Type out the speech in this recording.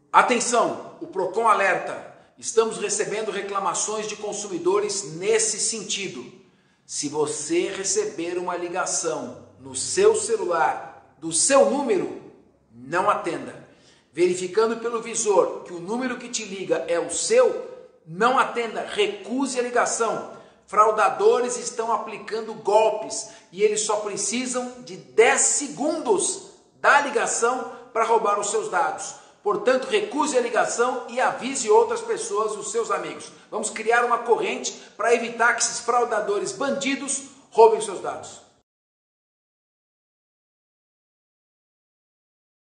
Atenção, o Procon alerta, estamos recebendo reclamações de consumidores nesse sentido. Se você receber uma ligação no seu celular, do seu número, não atenda. Verificando pelo visor que o número que te liga é o seu, não atenda, recuse a ligação. Fraudadores estão aplicando golpes e eles só precisam de 10 segundos da ligação para roubar os seus dados. Portanto, recuse a ligação e avise outras pessoas, os seus amigos. Vamos criar uma corrente para evitar que esses fraudadores bandidos roubem seus dados.